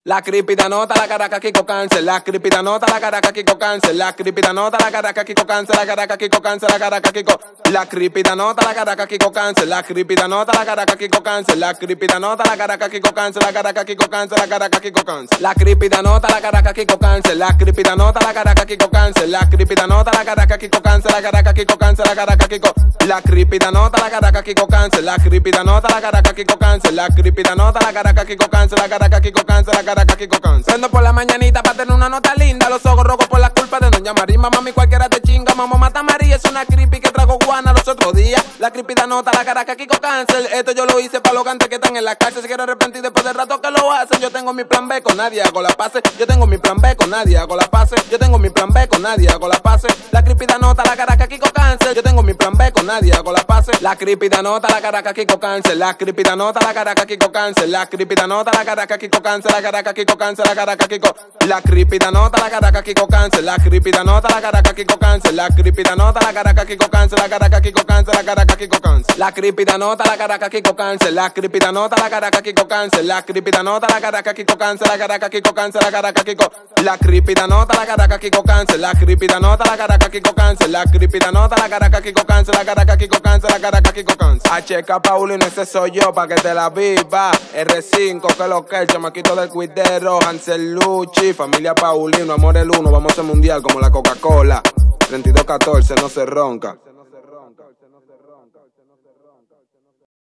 La cripida nota, la caraca, Kiko Cáncer. La cripida nota, la caraca, Kiko Cáncer. La cripida nota, la caraca, Kiko Cáncer. La caraca, Kiko Cáncer, la caraca, Kiko. La cripida nota, la caraca, Kiko Cáncer. La cripida nota, la caraca, Kiko Cáncer. La cripida nota, la caraca, Kiko Cáncer. La caraca, Kiko Cáncer, la caraca, Kiko Cáncer. La cripida nota, la caraca, Kiko Cáncer. La cripida nota, la caraca, Kiko Cáncer. La cripida nota, la caraca, Kiko Cáncer. La caraca, Kiko Cáncer, la caraca, Kiko. La cripida nota, la caraca, Kiko Cáncer. La cripida nota, la caraca, Kiko Cáncer. La cripida nota, la caraca, Kiko Cáncer. La caraca, Kiko Cáncer, la caraca, Kiko Cáncer. Por la mañanita pa' tener una nota linda. Los ojos rojos por la culpa de doña Marimba. Mami, cualquiera te chinga. Mamá mata a María. Es una creepy que trago guana los otros días. La cripida nota, la caraca, Kiko Cáncer. Esto yo lo hice pa' los gantes que están en la cárcel. Se quieren arrepentir después del rato que lo hacen. Yo tengo mi plan B, con nadie hago la pase. Yo tengo mi plan B, con nadie hago la pase. Yo tengo mi plan B, con nadie hago la pase. La cripida nota, la caraca, Kiko Cáncer. Yo tengo mi plan B, con nadie hago la pase. La cripida nota, la caraca, Kiko Cáncer. La cripida nota, la caraca, Kiko Cáncer. La cripida nota, la caraca, Kiko Cáncer. La caraca, Kiko Cáncer, la caraca, Kiko. La cripida nota, la caraca, Kiko Cáncer. La cripida nota, la caraca, Kiko Cáncer. La cripida nota, la caraca, Kiko Cáncer. La caraca, Kiko Cáncer, la caraca, Kiko Cáncer. La cripida nota, la caraca, Kiko Cáncer. La cripida nota, la caraca, Kiko Cáncer. La cripida nota, la caraca, Kiko Cáncer. La caraca, Kiko Cáncer, la caraca, Kiko. La cripida nota, la caraca, Kiko Cáncer. La cripida nota, la caraca, Kiko Cáncer. La cripida nota, la caraca, Kiko Cáncer. La caraca, Kiko Cáncer, la caraca, Kiko Cáncer. HK Paulino, ese soy yo, pa' que te la viva. R5, que lo que el chamaquito del cuidero. Hansel Luchi, familia Paulino, amor el uno. Vamos a mundial como la Coca-Cola. 32-14, no se ronca.